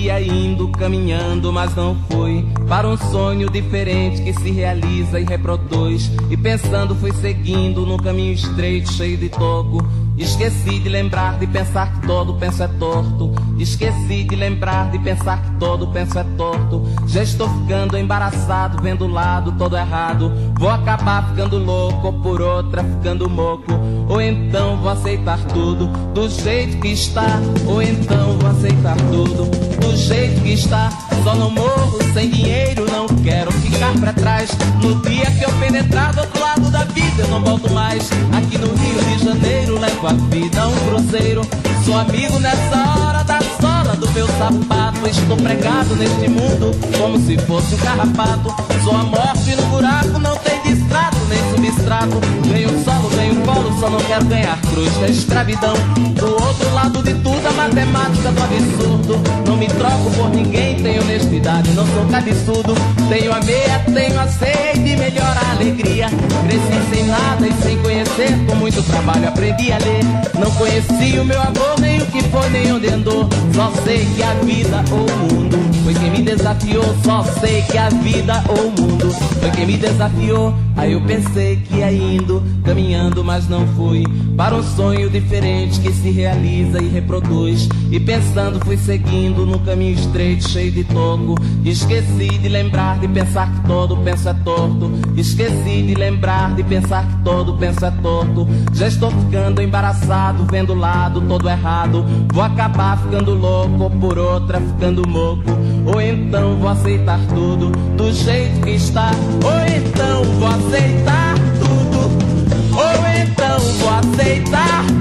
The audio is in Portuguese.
que ia indo, caminhando, mas não fui para um sonho diferente que se realiza e reproduz. E pensando fui seguindo num caminho estreito, cheio de toco. Esqueci de lembrar de pensar que todo penso é torto. Esqueci de lembrar de pensar que todo penso é torto. Já estou ficando embaraçado, vendo o lado todo errado. Vou acabar ficando louco, ou por outra ficando moco. Ou então vou aceitar tudo do jeito que está. Ou então vou aceitar tudo do jeito que está. Só não morro sem dinheiro, não quero ficar pra trás. No dia que eu penetrar do outro lado da vida, eu não volto mais. Aqui no Rio de Janeiro levo a vida a um cruzeiro. Sou amigo nessa hora da sola do meu sapato. Estou pregado neste mundo como se fosse um carrapato. Sou a morte no buraco, não tem distrato nem substrato. Venho solo, venho colo, só não quero ganhar cruz da escravidão. Do outro lado de tudo a matemática do absurdo. Não me troco por ninguém, tenho honestidade, não sou cabeçudo. Tenho a meia, tenho a sede, melhor a alegria. Cresci sem nada e sem conhecer, com muito trabalho aprendi a ler. Não conheci o meu avô, nem o que foi, nem onde andou. Só sei que a vida ou o mundo foi quem me desafiou. Só sei que a vida ou o mundo foi quem me desafiou. Aí eu pensei que ia indo, caminhando, mas não fui para um sonho diferente que se realiza e reproduz. E pensando fui seguindo num caminho estreito, cheio de toco. Esqueci de lembrar de pensar que todo penso é torto. Esqueci de lembrar de pensar que todo penso é torto. Já estou ficando embaraçado, vendo o lado todo errado. Vou acabar ficando louco, ou por outra ficando moco. Ou então vou aceitar tudo do jeito que está. Ou então vou aceitar tudo. Ou então vou aceitar